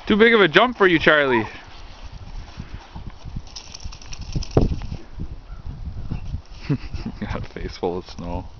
Too big of a jump for you, Charlie. Got a face full of snow.